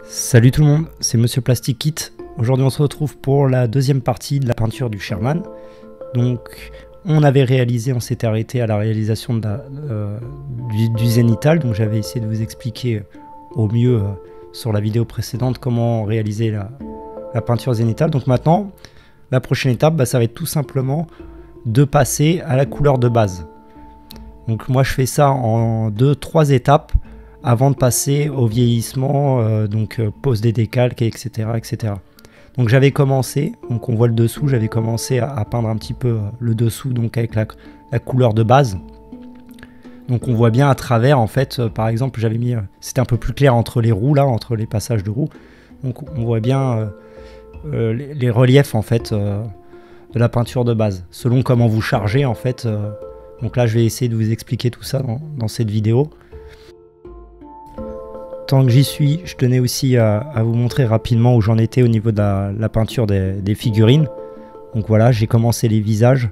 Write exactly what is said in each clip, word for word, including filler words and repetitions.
Salut tout le monde, c'est Monsieur Plastic Kit. Aujourd'hui on se retrouve pour la deuxième partie de la peinture du Sherman. Donc on avait réalisé, on s'était arrêté à la réalisation de la, euh, du, du zénithal. Donc j'avais essayé de vous expliquer au mieux euh, sur la vidéo précédente comment réaliser la, la peinture zénithale. Donc maintenant, la prochaine étape, bah, ça va être tout simplement de passer à la couleur de base. Donc moi je fais ça en deux trois étapes avant de passer au vieillissement, euh, donc euh, pose des décalques, et cetera, et cetera. Donc j'avais commencé, donc on voit le dessous, j'avais commencé à, à peindre un petit peu euh, le dessous, donc avec la, la couleur de base. Donc on voit bien à travers, en fait, euh, par exemple, j'avais mis, euh, c'était un peu plus clair entre les roues là, entre les passages de roues. Donc on voit bien euh, euh, les, les reliefs en fait euh, de la peinture de base, selon comment vous chargez en fait. Euh, donc là je vais essayer de vous expliquer tout ça dans, dans cette vidéo. Tant que j'y suis, je tenais aussi à, à vous montrer rapidement où j'en étais au niveau de la, la peinture des, des figurines. Donc voilà, j'ai commencé les visages.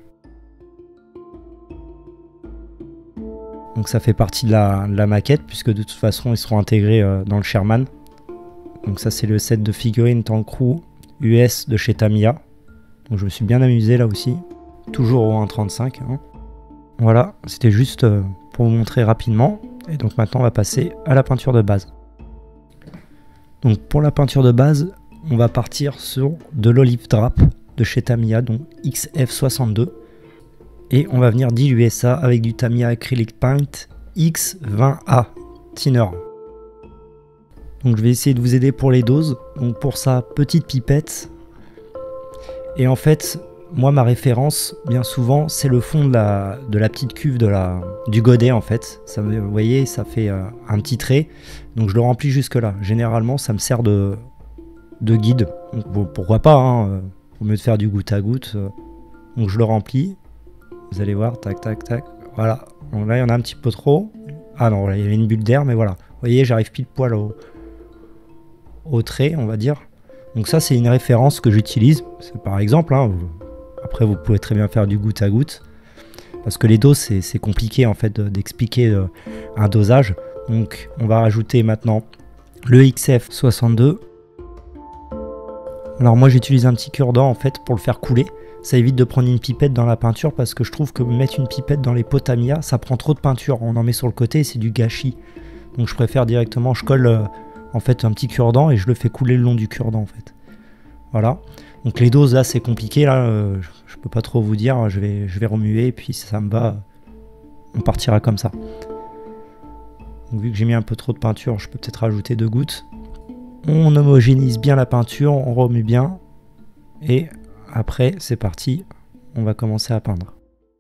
Donc ça fait partie de la, de la maquette, puisque de toute façon ils seront intégrés euh, dans le Sherman. Donc ça c'est le set de figurines Tancrou U S de chez Tamiya. Donc je me suis bien amusé là aussi. Toujours au un trente-cinq. Hein. Voilà, c'était juste euh, pour vous montrer rapidement. Et donc maintenant on va passer à la peinture de base. Donc pour la peinture de base, on va partir sur de l'olive drap de chez Tamiya, donc X F soixante-deux. Et on va venir diluer ça avec du Tamiya Acrylic Paint X vingt A Thinner. Donc je vais essayer de vous aider pour les doses. Donc pour ça, petite pipette. Et en fait, moi ma référence, bien souvent, c'est le fond de la, de la petite cuve de la, du godet en fait. Ça, vous voyez, ça fait euh, un petit trait. Donc je le remplis jusque là. Généralement, ça me sert de, de guide. Donc, bon, pourquoi pas, hein, au mieux de faire du goutte à goutte. Euh, donc je le remplis. Vous allez voir, tac, tac, tac. Voilà. Donc là, il y en a un petit peu trop. Ah non, voilà, il y avait une bulle d'air, mais voilà. Vous voyez, j'arrive pile poil au, au trait, on va dire. Donc ça, c'est une référence que j'utilise. C'est par exemple, hein, vous, après, vous pouvez très bien faire du goutte à goutte. Parce que les doses, c'est compliqué en fait d'expliquer euh, un dosage. Donc on va rajouter maintenant le X F soixante-deux. Alors moi j'utilise un petit cure-dent en fait pour le faire couler. Ça évite de prendre une pipette dans la peinture parce que je trouve que mettre une pipette dans les pots Tamiya, ça prend trop de peinture. On en met sur le côté et c'est du gâchis. Donc je préfère directement, je colle euh, en fait un petit cure-dent et je le fais couler le long du cure-dent en fait. Voilà. Donc les doses là c'est compliqué là, euh, je peux pas trop vous dire, je vais, je vais remuer et puis si ça me va, on partira comme ça. Donc, vu que j'ai mis un peu trop de peinture, je peux peut-être rajouter deux gouttes. On homogénise bien la peinture, on remue bien. Et après, c'est parti, on va commencer à peindre.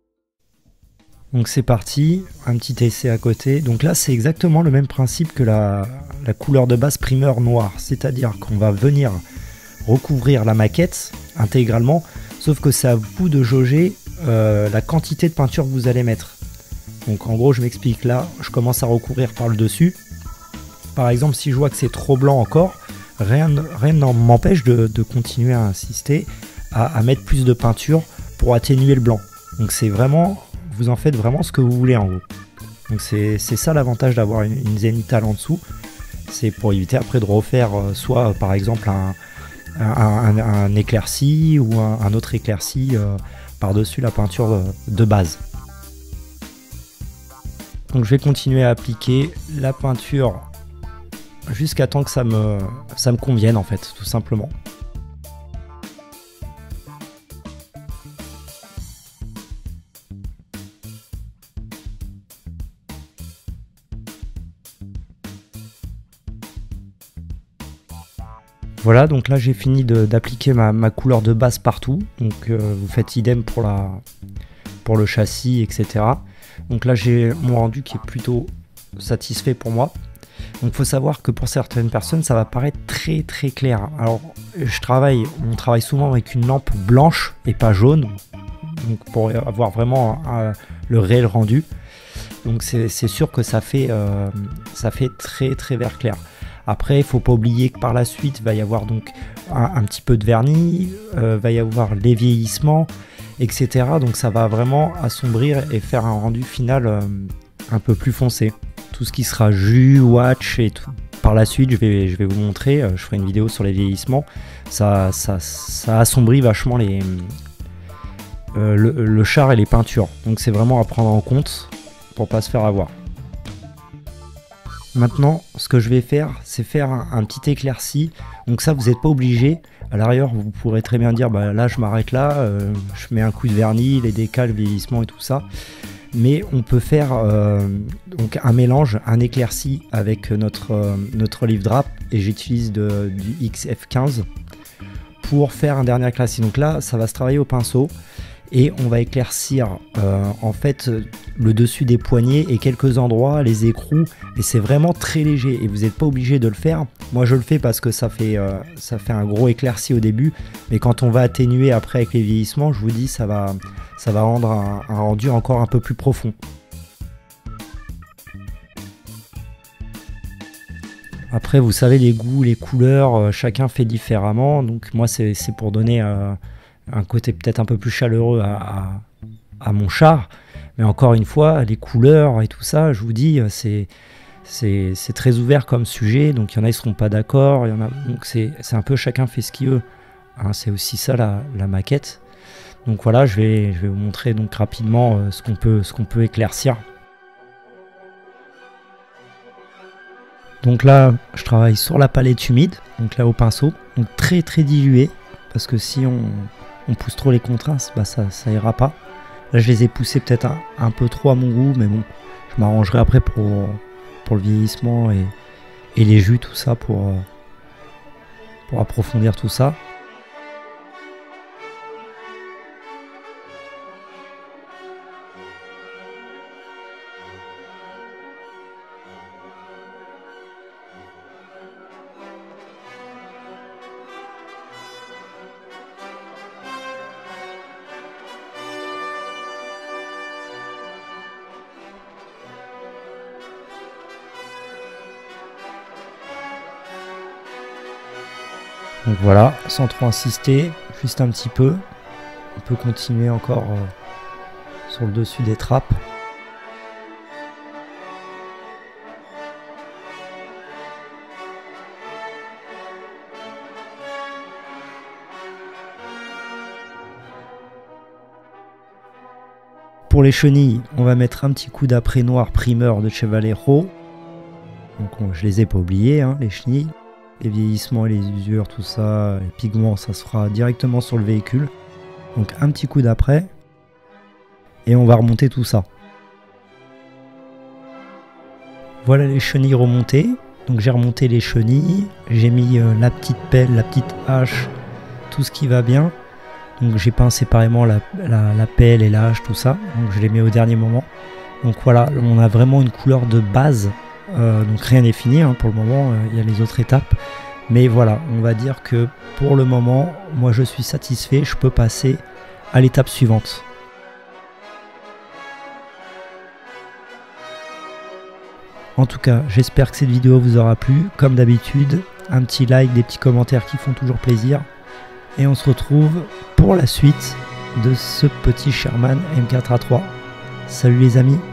Donc c'est parti, un petit essai à côté. Donc là, c'est exactement le même principe que la, la couleur de base primeur noire. C'est-à-dire qu'on va venir recouvrir la maquette intégralement, sauf que c'est à vous de jauger euh, la quantité de peinture que vous allez mettre. Donc en gros je m'explique, là je commence à recouvrir par le dessus. Par exemple si je vois que c'est trop blanc encore, rien, rien ne m'empêche de, de continuer à insister à, à mettre plus de peinture pour atténuer le blanc. Donc c'est vraiment, vous en faites vraiment ce que vous voulez en gros. Donc c'est ça l'avantage d'avoir une, une zénithale en dessous. C'est pour éviter après de refaire euh, soit euh, par exemple un, un, un, un éclairci ou un, un autre éclairci euh, par dessus la peinture de, de base. Donc je vais continuer à appliquer la peinture jusqu'à temps que ça me, ça me convienne en fait, tout simplement. Voilà, donc là j'ai fini d'appliquer ma, ma couleur de base partout. Donc euh, vous faites idem pour, la, pour le châssis, et cetera. Donc là j'ai mon rendu qui est plutôt satisfait pour moi. Donc il faut savoir que pour certaines personnes ça va paraître très très clair. Alors je travaille, on travaille souvent avec une lampe blanche et pas jaune. Donc pour avoir vraiment un, un, le réel rendu. Donc c'est sûr que ça fait, euh, ça fait très très vert clair. Après il ne faut pas oublier que par la suite il va y avoir donc un, un petit peu de vernis, euh, va y avoir les vieillissements, et cetera. Donc ça va vraiment assombrir et faire un rendu final euh, un peu plus foncé. Tout ce qui sera jus, watch et tout, par la suite je vais, je vais vous montrer, je ferai une vidéo sur les vieillissements, ça, ça, ça assombrit vachement les, euh, le, le char et les peintures, donc c'est vraiment à prendre en compte pour pas se faire avoir. Maintenant, ce que je vais faire, c'est faire un, un petit éclairci. Donc ça, vous n'êtes pas obligé. À l'arrière, vous pourrez très bien dire, bah là, je m'arrête là, euh, je mets un coup de vernis, les décals, le vieillissement et tout ça. Mais on peut faire euh, donc un mélange, un éclairci avec notre, euh, notre olive drap. Et j'utilise du X F quinze pour faire un dernier éclairci. Donc là, ça va se travailler au pinceau. Et on va éclaircir euh, en fait le dessus des poignets et quelques endroits, les écrous, et c'est vraiment très léger et vous n'êtes pas obligé de le faire. Moi je le fais parce que ça fait, euh, ça fait un gros éclairci au début, mais quand on va atténuer après avec les vieillissements, je vous dis ça va, ça va rendre un, un rendu encore un peu plus profond. Après vous savez les goûts, les couleurs, euh, chacun fait différemment, donc moi c'est pour donner euh, un côté peut-être un peu plus chaleureux à, à, à mon char, mais encore une fois les couleurs et tout ça, je vous dis c'est c'est très ouvert comme sujet, donc il y en a qui seront pas d'accord, il y en a, donc c'est un peu chacun fait ce qu'il veut, hein, c'est aussi ça la, la maquette. Donc voilà, je vais, je vais vous montrer donc rapidement euh, ce qu'on peut, ce qu'on peut éclaircir. Donc là je travaille sur la palette humide, donc là au pinceau, donc très très dilué, parce que si on on pousse trop les contrastes, bah ça, ça ira pas. Là je les ai poussés peut-être un, un peu trop à mon goût, mais bon, je m'arrangerai après pour, pour le vieillissement et, et les jus, tout ça, pour, pour approfondir tout ça. Donc voilà, sans trop insister, juste un petit peu. On peut continuer encore euh, sur le dessus des trappes. Pour les chenilles, on va mettre un petit coup d'après noir primeur de Chevallero. Donc on, je les ai pas oubliés, hein, les chenilles. Les vieillissements et les usures, tout ça, les pigments, ça se fera directement sur le véhicule. Donc un petit coup d'après. Et on va remonter tout ça. Voilà les chenilles remontées. Donc j'ai remonté les chenilles. J'ai mis euh, la petite pelle, la petite hache, tout ce qui va bien. Donc j'ai peint séparément la, la, la pelle et la hache, tout ça. Donc je les mets au dernier moment. Donc voilà, on a vraiment une couleur de base. Euh, donc rien n'est fini hein, pour le moment, il euh, y a les autres étapes. Mais voilà, on va dire que pour le moment, moi je suis satisfait, je peux passer à l'étape suivante. En tout cas, j'espère que cette vidéo vous aura plu. Comme d'habitude, un petit like, des petits commentaires qui font toujours plaisir. Et on se retrouve pour la suite de ce petit Sherman M quatre A trois. Salut les amis!